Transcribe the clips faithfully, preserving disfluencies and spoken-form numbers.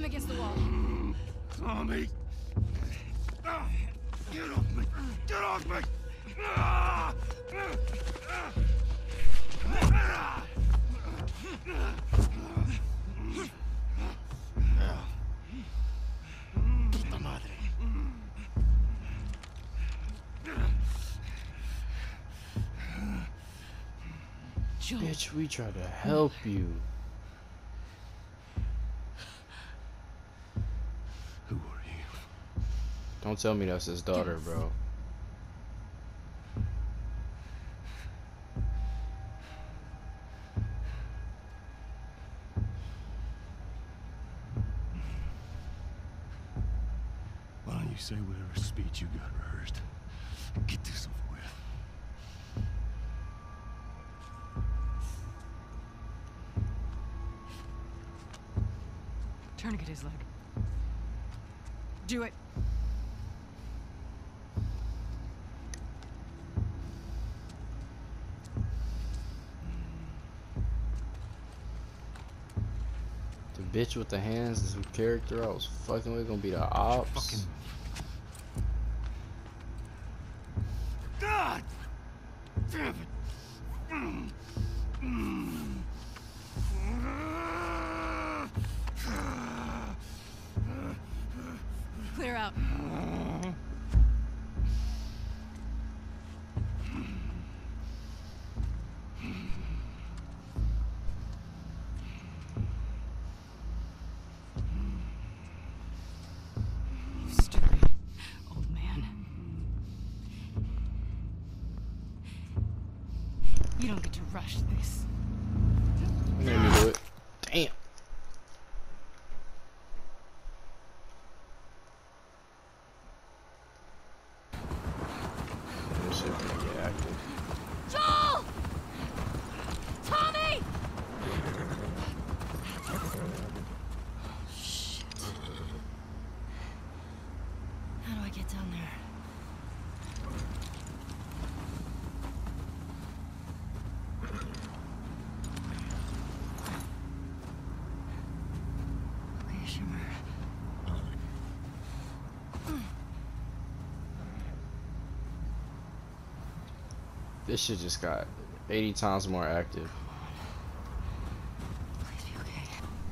him against the wall. Tommy! Get off me! Get off me! Ah! Puta madre. Joel. Bitch, we tried to help you. Who are you? Don't tell me that's his daughter, bro. Why don't you say whatever speech you got rehearsed? Get this over with. Tourniquet his leg. Do it. The bitch with the hands is the character I was fucking with gonna be the ops. Fucking. God! Damn it! Mm. Mm. Clear out. You stupid old man. You don't get to rush this. Let me do it. Damn. This shit gonna get active. Joel! Tommy! Shit. How do I get down there? Okay, Shimmer. This shit just got eighty times more active. Please be okay.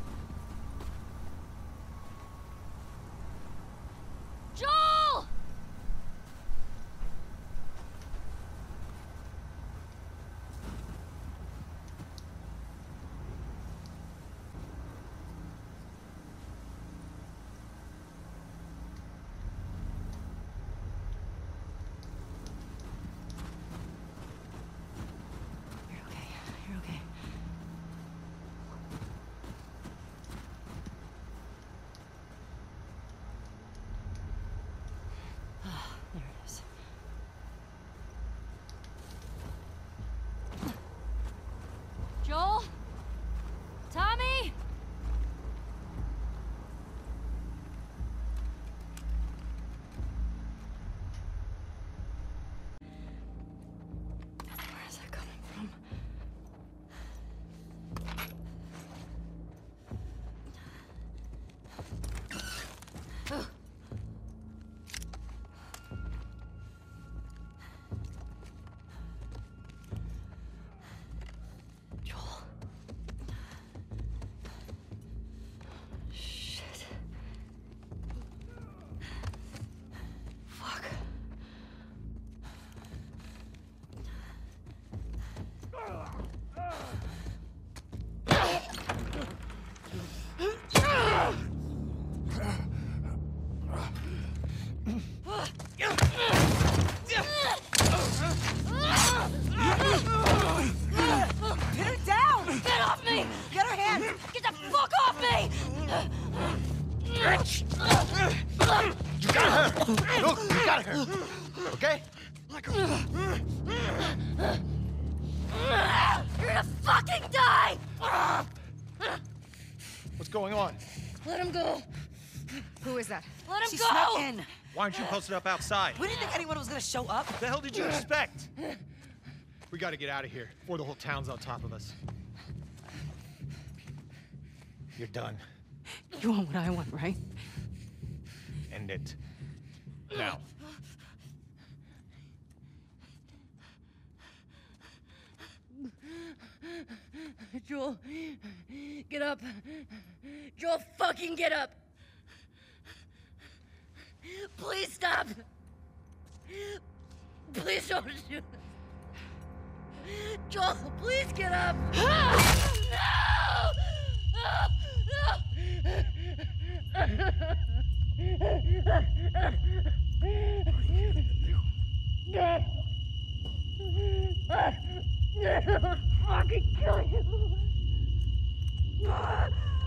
Joel! You're okay. You're okay. Ah, there it is. Joel? Tommy? Where is that coming from? Ugh. Joel. Shit. Fuck. Pin her down! Get off me! Get her hands! Get the fuck off me! You got her! Look, you got her! Okay? You're gonna fucking die! What's going on? Let him go! Who is that? Let him She go! snuck in. Why aren't you posted up outside? We didn't think anyone was gonna show up. What the hell did you expect? We gotta get out of here before the whole town's on top of us. You're done. You want what I want, right? End it. Now. Joel, get up. Joel, fucking get up. Please stop. Please don't shoot. Joel, please get up. No! I'll fucking kill you. No.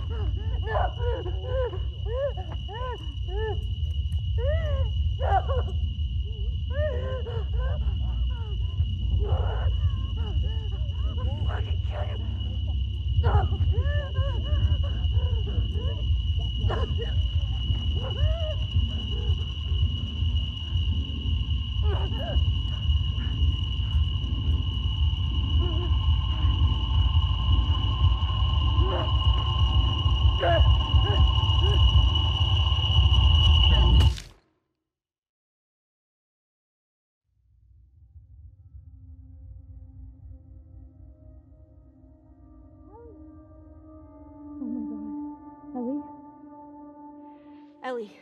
Ellie.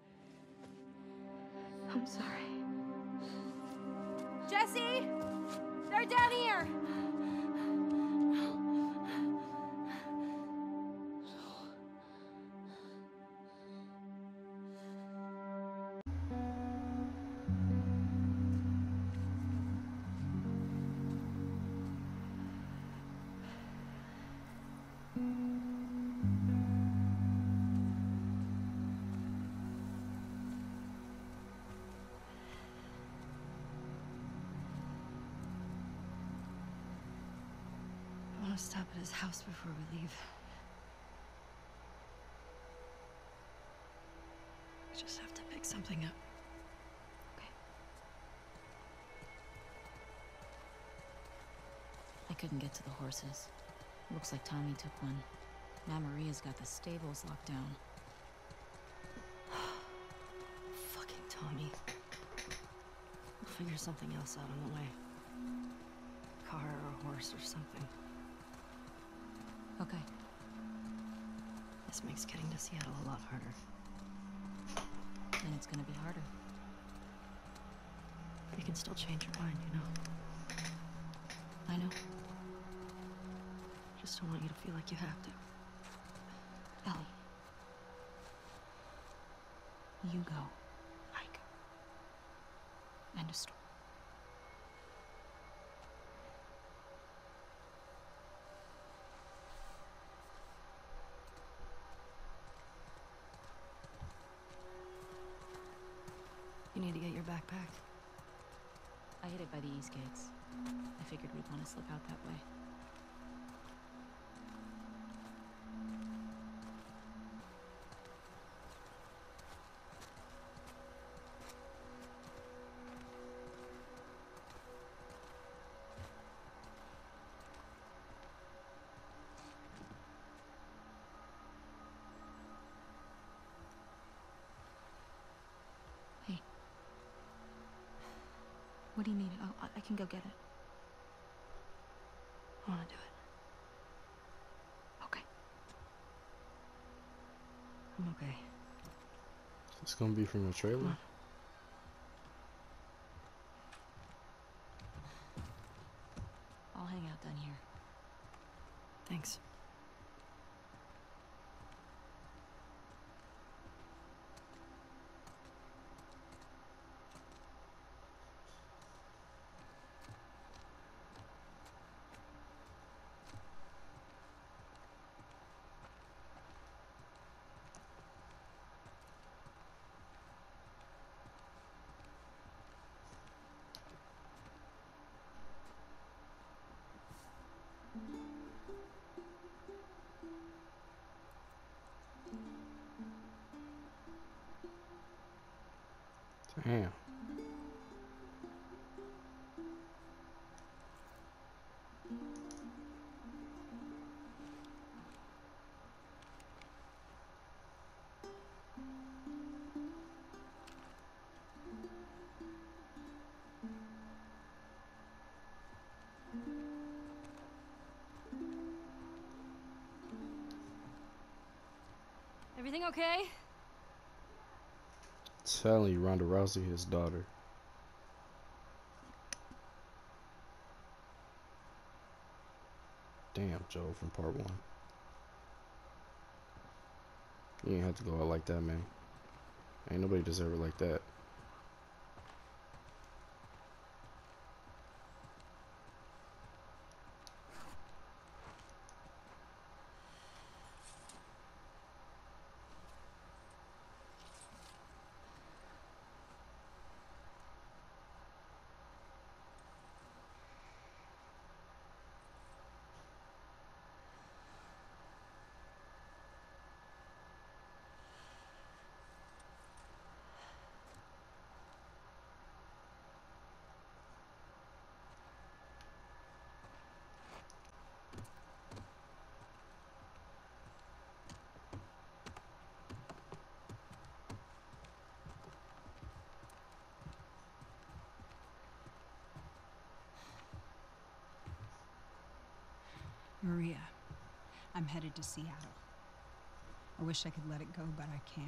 I'm sorry. Jesse! They're down here! I want to stop at his house before we leave. We just have to pick something up. Okay. I couldn't get to the horses. Looks like Tommy took one. Now Maria's got the stables locked down. Fucking Tommy. We'll figure something else out on the way. Car or a horse or something. Okay. This makes getting to Seattle a lot harder. Then it's gonna be harder. You can still change your mind, you know? I know. Just don't want you to feel like you have to. Ellie. You go. I go. End of story. You need to get your backpack. I hid it by the east gates. I figured we'd want to slip out that way. Hey. What do you need? Oh, I- I can go get it. I want to do it. Okay. I'm okay. It's gonna be from the trailer. Come on. I'll hang out down here. Thanks. Damn. Everything okay? Telling you, Ronda Rousey, his daughter. Damn, Joel from part one. You ain't have to go out like that, man. Ain't nobody deserve it like that. Maria, I'm headed to Seattle. I wish I could let it go, but I can't.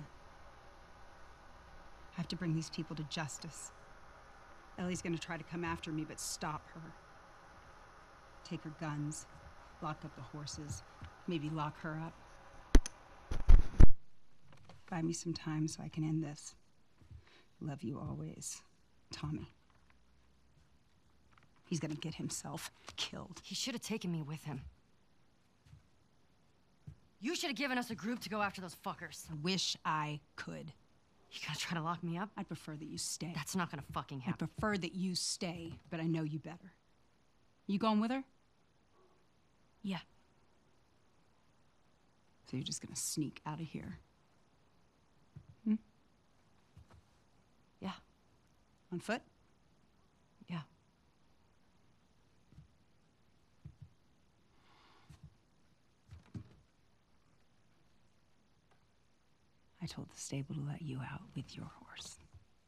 I have to bring these people to justice. Ellie's gonna try to come after me, but stop her. Take her guns, lock up the horses, maybe lock her up. Buy me some time so I can end this. Love you always, Tommy. He's gonna get himself killed. He should have taken me with him. You should have given us a group to go after those fuckers. I wish I could. You gonna try to lock me up? I'd prefer that you stay. That's not gonna fucking I'd happen. prefer that you stay, but I know you better. You going with her? Yeah. So you're just gonna sneak out of here? Hmm? Yeah. On foot? Yeah. I told the stable to let you out with your horse.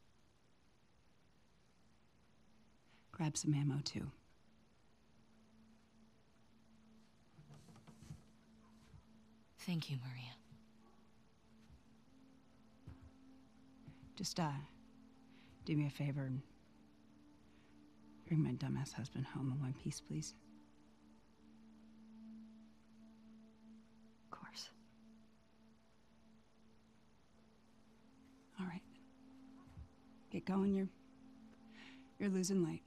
Grab some ammo, too. Thank you, Maria. Just, uh, do me a favor and bring my dumbass husband home in one piece, please. Of course. All right. Get going, you're... you're losing light.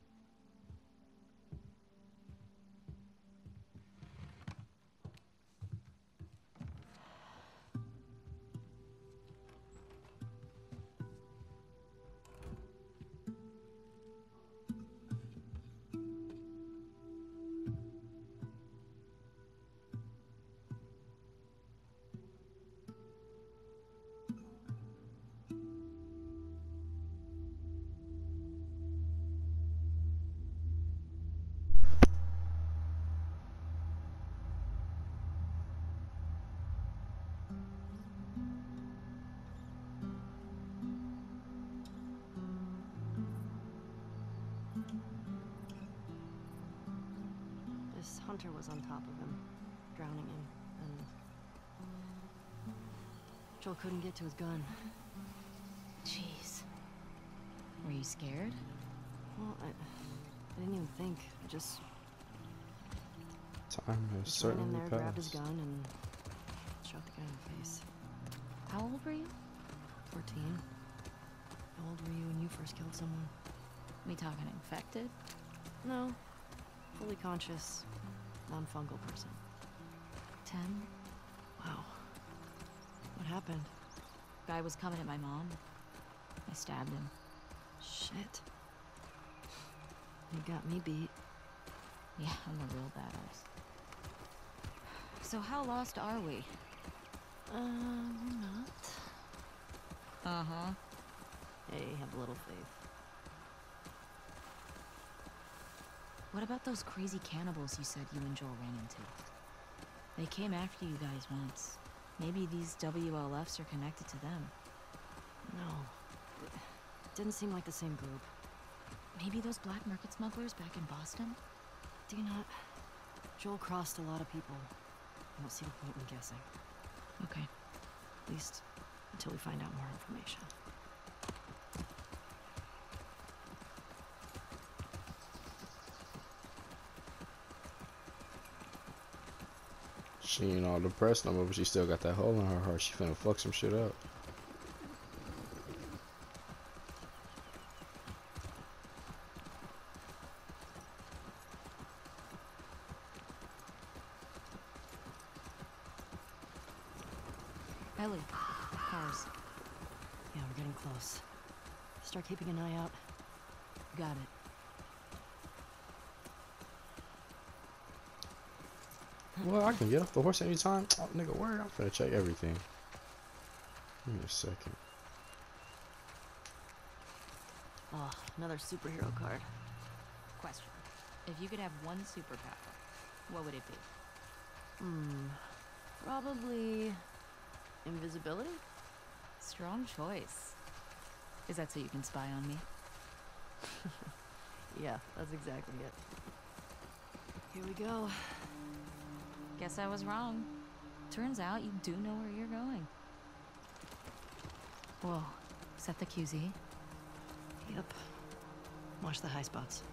This hunter was on top of him, drowning him, and Joel couldn't get to his gun. Jeez. Were you scared? Well, I, I didn't even think. I just, Time has just went in certainly there, grabbed his passed. gun, and shot the guy in the face. How old were you? fourteen. How old were you when you first killed someone? We talking infected? No. Fully conscious, non-fungal person. Ten? Wow. What happened? Guy was coming at my mom. I stabbed him. Shit. You got me beat. Yeah, I'm a real badass. So how lost are we? Uh, we're not. Uh-huh. Hey, have a little faith. What about those crazy cannibals you said you and Joel ran into? They came after you guys once. Maybe these W L Fs are connected to them. No. It didn't seem like the same group. Maybe those black market smugglers back in Boston? Do you not? Joel crossed a lot of people. I don't see the point in guessing. Okay. At least until we find out more information. She ain't all depressed no more, but she still got that hole in her heart. She finna fuck some shit up. Ellie, cars. Yeah, we're getting close. Start keeping an eye out. Got it. Well, I can get off the horse anytime. Oh, nigga, word. I'm finna check everything. Give me a second. Oh, another superhero card. Question. If you could have one superpower, what would it be? Hmm. Probably invisibility? Strong choice. Is that so you can spy on me? Yeah, that's exactly it. Here we go. Guess I was wrong. Turns out you do know where you're going. Whoa. Is that the Q Z? Yep. Watch the high spots.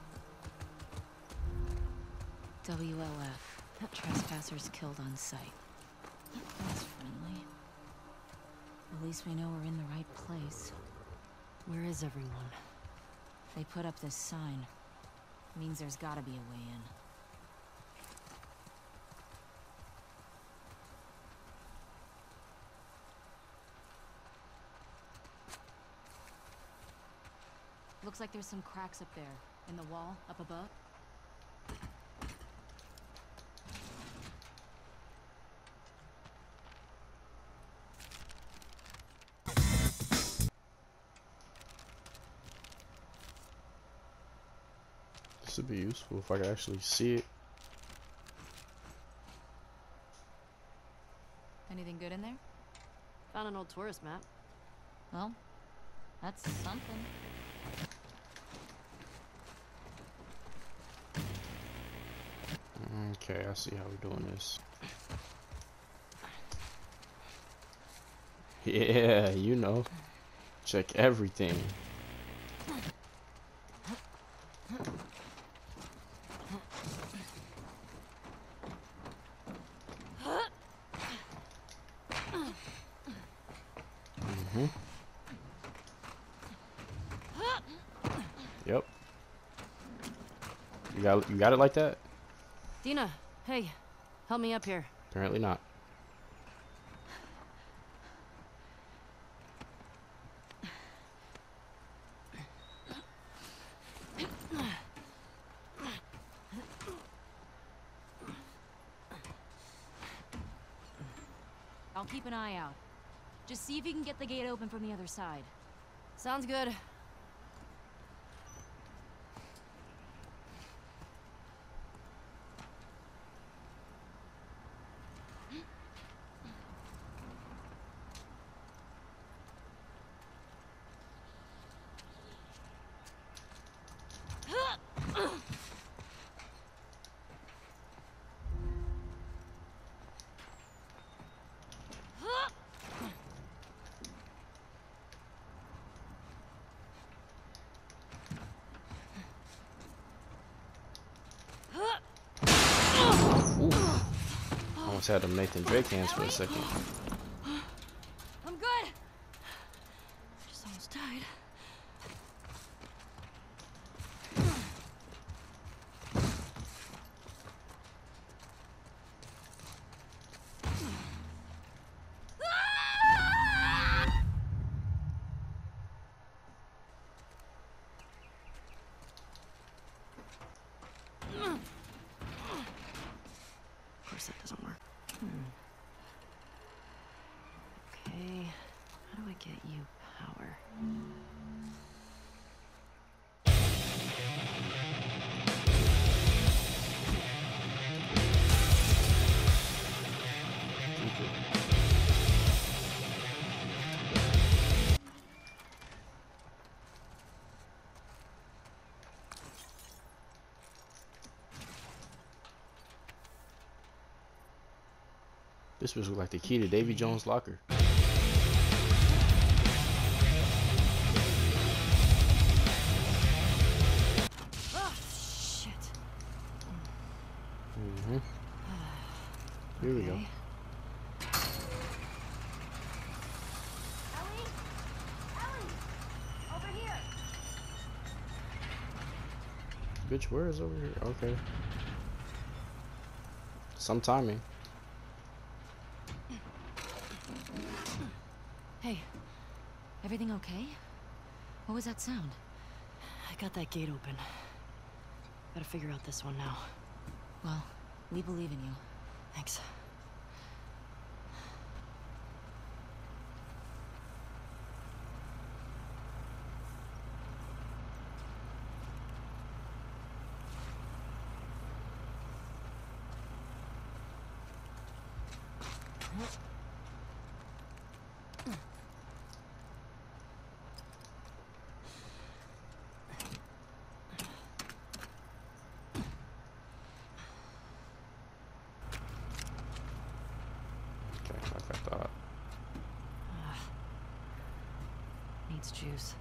W L F. Trespassers killed on sight. That's friendly. At least we know we're in the right place. Where is everyone? They put up this sign. Means there's gotta be a way in. Looks like there's some cracks up there, in the wall, up above. This would be useful if I could actually see it. Anything good in there? Found an old tourist map. Well, that's something. Okay, I see how we're doing this. Yeah, you know. Check everything. Mm-hmm. Yep. You got you got it like that? Dina, hey, help me up here. Apparently not. I'll keep an eye out. Just see if you can get the gate open from the other side. Sounds good. Almost had them Nathan Drake hands for a second. I'm good. Just almost died. Of course that doesn't work. Hmm. Okay, how do I get you power? This was like the key to Davy Jones' locker. Bitch, where is over here? Okay. Some timing. Hey, everything okay? What was that sound? I got that gate open. Gotta figure out this one now. Well, we believe in you. Thanks. Okay, like I thought. Needs juice.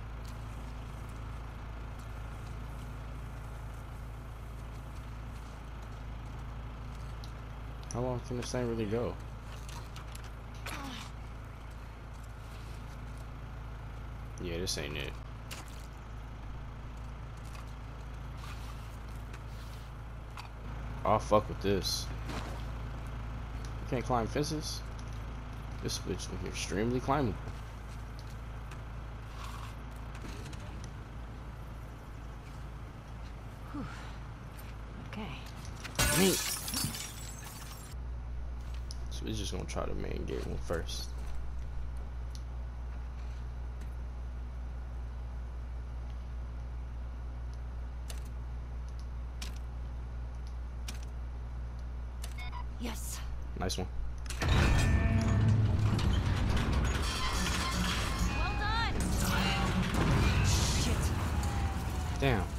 How long can this thing really go? Yeah, this ain't it. I'll fuck with this. You can't climb fences? This bitch is extremely climbable. Okay. Neat. So we're just gonna try the main gate one first. Yes. Nice one. Well done. Shit. Damn.